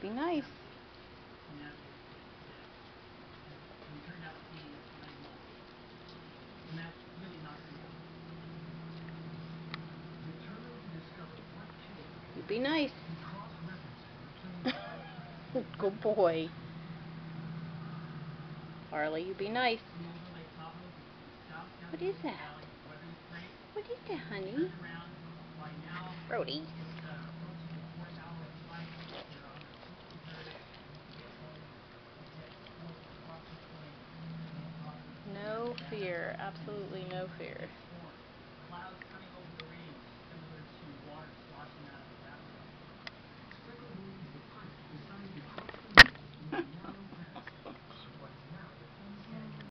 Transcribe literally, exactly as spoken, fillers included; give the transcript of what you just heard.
Be nice. You be nice. Good boy. Harley, you be nice. What is that? What is that, honey? Brody. No fear. Absolutely no fear.